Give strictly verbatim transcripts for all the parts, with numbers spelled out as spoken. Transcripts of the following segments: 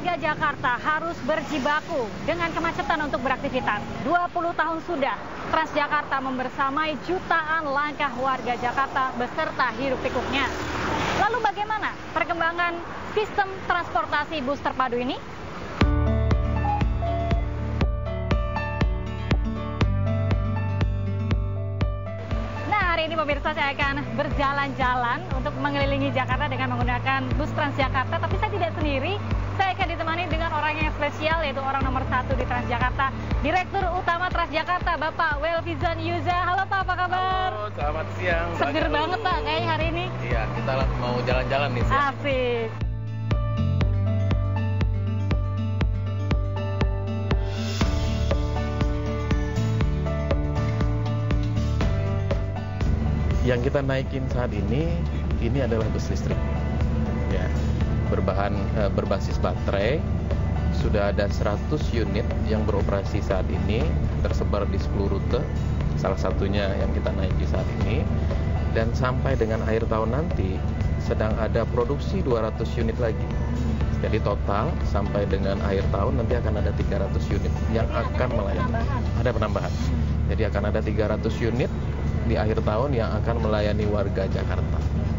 warga Jakarta harus berjibaku dengan kemacetan untuk beraktivitas. dua puluh tahun sudah Transjakarta membersamai jutaan langkah warga Jakarta beserta hiruk-pikuknya. Lalu bagaimana perkembangan sistem transportasi bus terpadu ini? Hari ini pemirsa, saya akan berjalan-jalan untuk mengelilingi Jakarta dengan menggunakan bus Transjakarta. Tapi saya tidak sendiri, saya akan ditemani dengan orang yang spesial, yaitu orang nomor satu di Transjakarta, Direktur Utama Transjakarta, Bapak Welvizon Yuza. Halo Pak, apa kabar? Halo, selamat siang. Seger banget Pak kayaknya hari ini. Iya, kita mau jalan-jalan nih siang. Asik. Yang kita naikin saat ini, ini adalah bus listrik, ya, berbahan eh, berbasis baterai. Sudah ada seratus unit yang beroperasi saat ini, tersebar di sepuluh rute, salah satunya yang kita naiki saat ini. Dan sampai dengan akhir tahun nanti, sedang ada produksi dua ratus unit lagi. Jadi total sampai dengan akhir tahun nanti akan ada tiga ratus unit yang akan melayani. Ada penambahan. Jadi akan ada tiga ratus unit di akhir tahun yang akan melayani warga Jakarta.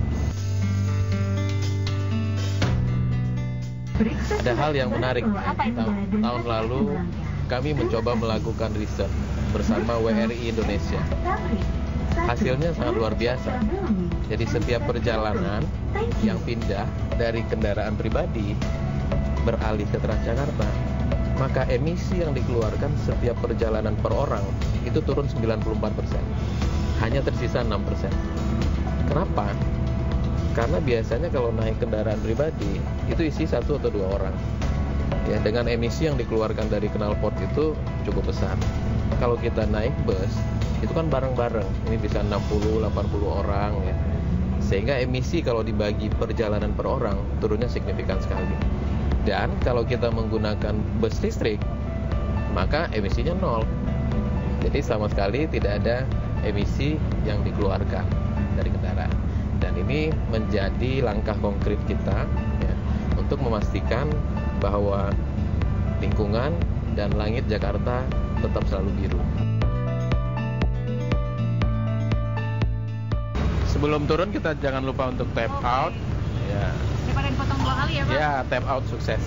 Ada hal yang menarik. Ta tahun lalu kami mencoba melakukan riset bersama W R I Indonesia. Hasilnya sangat luar biasa. Jadi setiap perjalanan yang pindah dari kendaraan pribadi beralih ke Transjakarta, maka emisi yang dikeluarkan setiap perjalanan per orang itu turun sembilan puluh empat persen. Hanya tersisa enam persen. Kenapa? Karena biasanya kalau naik kendaraan pribadi itu isi satu atau dua orang. Ya, dengan emisi yang dikeluarkan dari knalpot itu cukup besar. Kalau kita naik bus itu kan bareng-bareng. Ini bisa enam puluh, delapan puluh orang ya. Sehingga emisi kalau dibagi perjalanan per orang turunnya signifikan sekali. Dan kalau kita menggunakan bus listrik, maka emisinya nol. Jadi sama sekali tidak ada emisi yang dikeluarkan dari kendaraan. Dan ini menjadi langkah konkret kita ya, untuk memastikan bahwa lingkungan dan langit Jakarta tetap selalu biru. Sebelum turun kita jangan lupa untuk tap out. Ya. Daripada dipotong dua kali ya Pak? Ya, tap out sukses.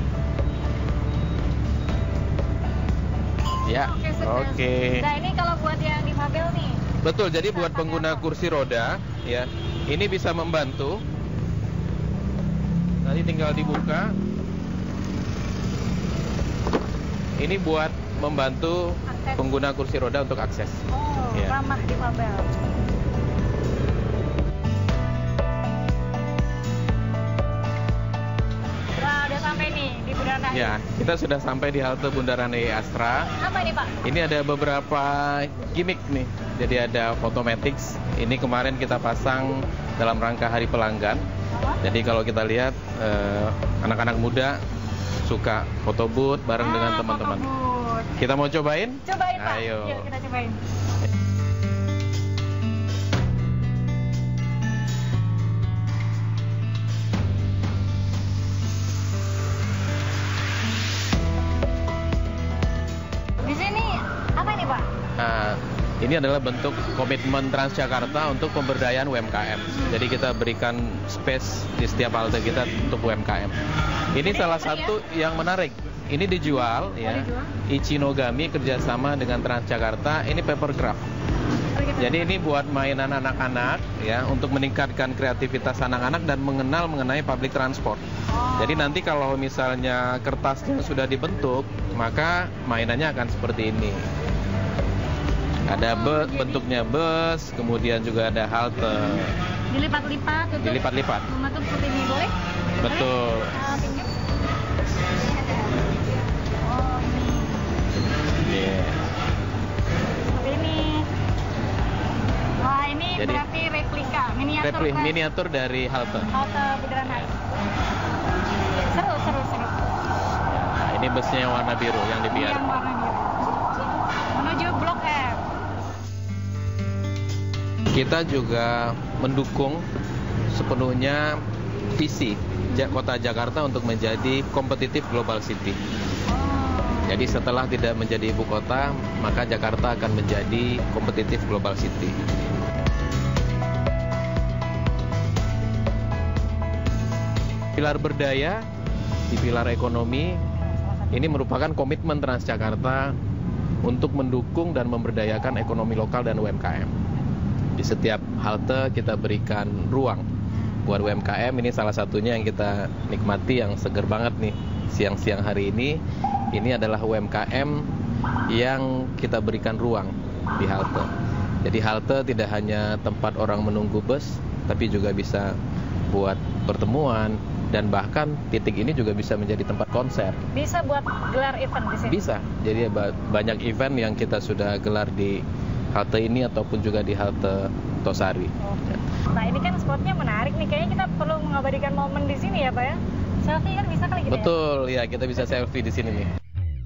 Ya, oke. Okay, okay. Nah ini kalau buat yang difabel nih. Betul, jadi buat pengguna kursi roda, ya, ini bisa membantu. Nanti tinggal dibuka. Ini buat membantu akses. Pengguna kursi roda untuk akses. Oh, ya. Ramah difabel. Ya, kita sudah sampai di halte Bundaran D I Astra. Apa ini Pak? Ini ada beberapa gimmick nih. Jadi ada Photomatics. Ini kemarin kita pasang dalam rangka Hari Pelanggan. Oh. Jadi kalau kita lihat anak-anak eh, muda suka foto booth bareng ah, dengan teman-teman. Kita mau cobain? Cobain Pak. Ayo. Yuk kita cobain. Nah, ini adalah bentuk komitmen Transjakarta untuk pemberdayaan U M K M. Jadi kita berikan space di setiap halte kita untuk U M K M. Ini salah satu yang menarik. Ini dijual, ya. Ichinogami kerjasama dengan Transjakarta. Ini paper craft. Jadi ini buat mainan anak-anak, ya, untuk meningkatkan kreativitas anak-anak dan mengenal mengenai public transport. Jadi nanti kalau misalnya kertasnya sudah dibentuk, maka mainannya akan seperti ini. Ada bus, bentuknya bus, kemudian juga ada halte. Dilipat-lipat, tutup. Dilipat-lipat. Menutup seperti ini, boleh? Betul. Boleh? Uh, pinjam. Oh, ini. Yeah. Seperti ini. Wah, ini Jadi, berarti replika, miniatur. Repli, miniatur dari halte. Halte Bundaran H I. Seru, seru, seru. Nah, ini busnya yang warna biru, yang di biar. Yang warna biru. Menuju Blok M. Kita juga mendukung sepenuhnya visi kota Jakarta untuk menjadi kompetitif global city. Jadi setelah tidak menjadi ibu kota, maka Jakarta akan menjadi kompetitif global city. Pilar berdaya di pilar ekonomi ini merupakan komitmen Transjakarta untuk mendukung dan memberdayakan ekonomi lokal dan U M K M. Di setiap halte kita berikan ruang buat U M K M. Ini salah satunya yang kita nikmati, yang seger banget nih siang-siang hari ini. Ini adalah U M K M yang kita berikan ruang di halte. Jadi halte tidak hanya tempat orang menunggu bus, tapi juga bisa buat pertemuan, dan bahkan titik ini juga bisa menjadi tempat konser. Bisa buat gelar event di sini? Bisa. Jadi banyak event yang kita sudah gelar di halte ini ataupun juga di halte Tosari. Oh. Nah ini kan spotnya menarik nih, kayaknya kita perlu mengabadikan momen di sini ya Pak ya? Selfie kan bisa kali kita. Betul, ya, ya kita bisa selfie di sini nih.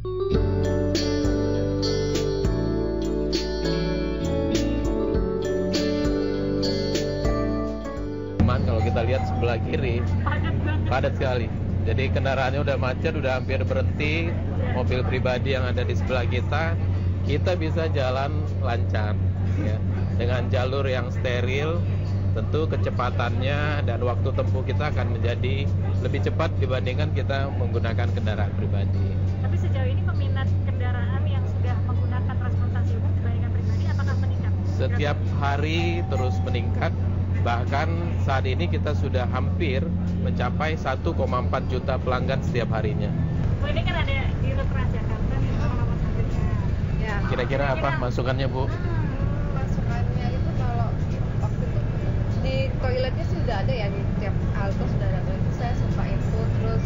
Cuman kalau kita lihat sebelah kiri, padat sekali. Jadi kendaraannya udah macet, udah hampir berhenti. Mobil pribadi yang ada di sebelah kita, kita bisa jalan lancar, ya, dengan jalur yang steril. Tentu kecepatannya dan waktu tempuh kita akan menjadi lebih cepat dibandingkan kita menggunakan kendaraan pribadi. Tapi sejauh ini peminat kendaraan yang sudah menggunakan transportasi umum dibandingkan pribadi apakah meningkat? Setiap hari terus meningkat. Bahkan saat ini kita sudah hampir mencapai satu koma empat juta pelanggan setiap harinya. Oh, ini kan ada di rute Transjakarta nih nomor satunya. Ya. Kira-kira apa masukannya, Bu? Masukannya itu kalau waktu itu di toiletnya sih sudah ada ya, di tiap halte sudah ada toilet. Saya suka input terus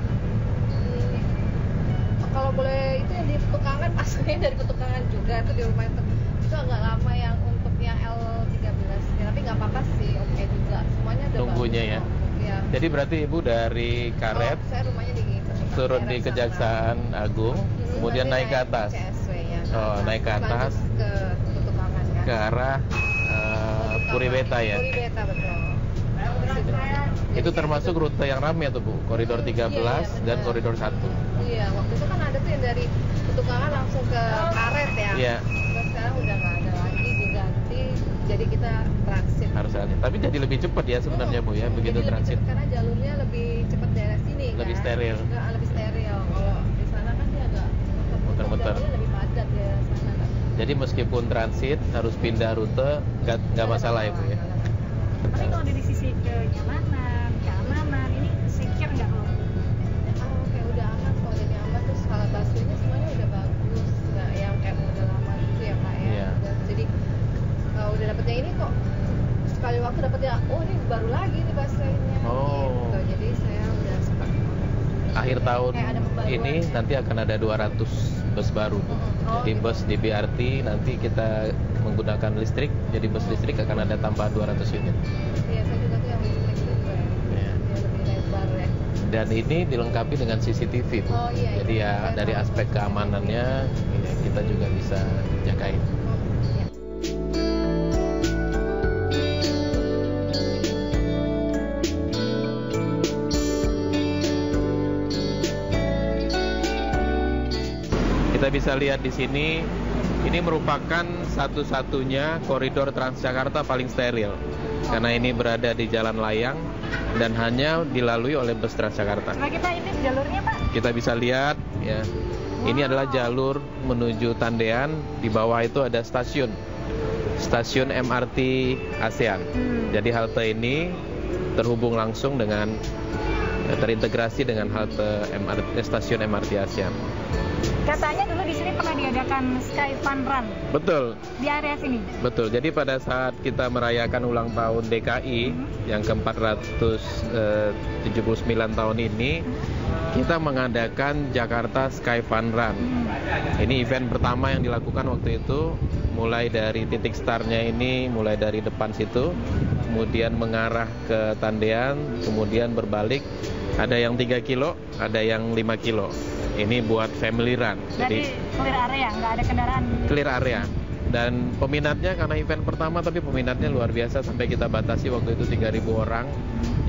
hmm, kalau boleh itu yang di petukangan, pasangnya dari petukangan juga itu di rumah itu, itu agak lama yang untuk yang L tiga belas ya, tapi nggak apa-apa sih, oke okay juga semuanya udah tunggunya bagus, ya. ya. Jadi berarti Ibu dari Karet oh, saya rumahnya di turun di Kejaksaan Agung, hmm, kemudian naik ke atas. C S W, ya, ke oh, atas. naik ke atas ke petukangan kan. Ke arah uh, Puribeta ya. Puribeta betul. Itu termasuk rute yang ramai tuh Bu, koridor tiga belas iya, iya, dan koridor satu. Iya, waktu itu kan ada tuh yang dari petukangan langsung ke Karet ya. Iya. Terus sekarang udah nggak ada lagi, diganti, jadi kita transit. Harus ada. Tapi jadi lebih cepat ya sebenarnya Bu ya, begitu jadi transit. Lebih, karena jalurnya lebih cepat daerah sini. Lebih kan? steril. Nggak, lebih steril. Kalau di sana kan dia agak muter-muter. Lebih padat ya sana kan. Jadi meskipun transit harus pindah rute, nggak nggak masalah ya Bu ya. Tapi kalau dari sisi kenyamanan, keamanan, ini secure nggak loh? Oh, oke, udah aman kok, jadi aman. Terus kalau busway-nya semuanya udah bagus, nggak yang kayak udah lama gitu ya Pak ya. Yeah. Udah, jadi uh, udah dapetnya ini kok sekali waktu dapetnya, oh ini baru lagi nih busway-nya. Oh. Gitu. Jadi saya udah suka. Akhir tahun ini ya. nanti akan ada dua ratus bus baru. Oh, jadi gitu. Bus di B R T nanti kita menggunakan listrik, jadi bus listrik akan ada tambahan dua ratus unit. Iya, saya juga tuh yang listrik itu juga ya. Yeah. Yang lebih lebar ya. Dan ini dilengkapi dengan C C T V Bu. Oh, iya, jadi iya. ya dari aspek keamanannya ya, kita juga bisa jagain. Iya. Kita bisa lihat di sini, ini merupakan satu-satunya koridor Transjakarta paling steril. Karena ini berada di jalan layang dan hanya dilalui oleh bus Transjakarta. Coba kita ini jalurnya Pak. Kita bisa lihat ya. Ini adalah jalur menuju Tandean, di bawah itu ada stasiun. Stasiun M R T ASEAN. Hmm. Jadi halte ini terhubung langsung dengan terintegrasi dengan halte M R T, stasiun M R T ASEAN. Katanya dulu di sini pernah diadakan Sky Fun Run. Betul. Di area sini. Betul. Jadi pada saat kita merayakan ulang tahun D K I hmm. yang ke empat ratus tujuh puluh sembilan tahun ini, hmm. kita mengadakan Jakarta Sky Fun Run. Hmm. Ini event pertama yang dilakukan waktu itu, mulai dari titik startnya ini, mulai dari depan situ, kemudian mengarah ke Tandean, kemudian berbalik. Ada yang tiga kilo, ada yang lima kilo. Ini buat family run. Jadi, Jadi clear area, nggak ada kendaraan. Clear area. Dan peminatnya karena event pertama, tapi peminatnya luar biasa sampai kita batasi waktu itu tiga ribu orang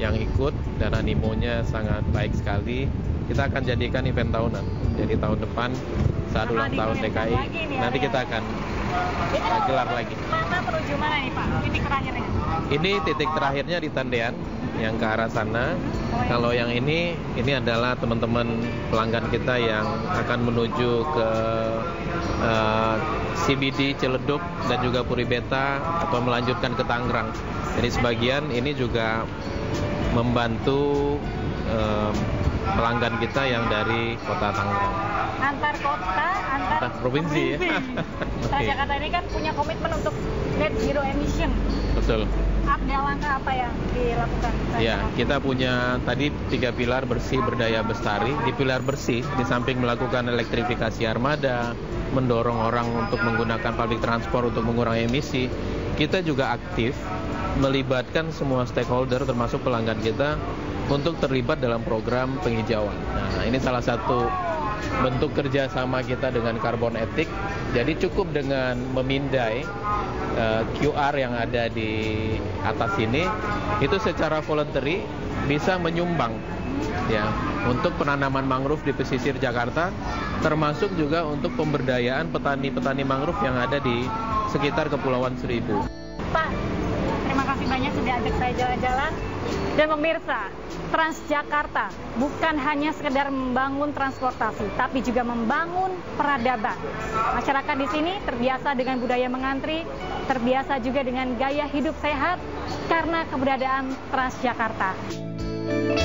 yang ikut dan animonya sangat baik sekali. Kita akan jadikan event tahunan. Jadi tahun depan saat Bakal ulang tahun D K I lagi nih nanti area. kita akan Ini uh, gelar lagi. Mana menuju mana nih Pak? Titik terakhirnya. Ini titik terakhirnya di Tendean yang ke arah sana. Kalau yang ini, ini adalah teman-teman pelanggan kita yang akan menuju ke uh, C B D Ciledug dan juga Puri Beta atau melanjutkan ke Tangerang. Jadi sebagian ini juga membantu um, pelanggan kita yang dari kota Tangerang. Antar kota, antar, Antar provinsi, ya. Transjakarta ini kan punya komitmen untuk net zero emission. Betul. Ada langkah apa yang dilakukan? Ya, kita punya tadi tiga pilar bersih, berdaya, bestari. Di pilar bersih, di samping melakukan elektrifikasi armada, mendorong orang untuk menggunakan public transport untuk mengurangi emisi, kita juga aktif melibatkan semua stakeholder termasuk pelanggan kita untuk terlibat dalam program penghijauan. Nah, ini salah satu bentuk kerjasama kita dengan Carbon Ethic. Jadi cukup dengan memindai uh, Q R yang ada di atas ini, itu secara voluntary bisa menyumbang ya untuk penanaman mangrove di pesisir Jakarta, termasuk juga untuk pemberdayaan petani-petani mangrove yang ada di sekitar Kepulauan Seribu. Pak, terima kasih banyak sudah ajak saya jalan-jalan. Dan pemirsa, Transjakarta bukan hanya sekedar membangun transportasi, tapi juga membangun peradaban. Masyarakat di sini terbiasa dengan budaya mengantri, terbiasa juga dengan gaya hidup sehat karena keberadaan Transjakarta.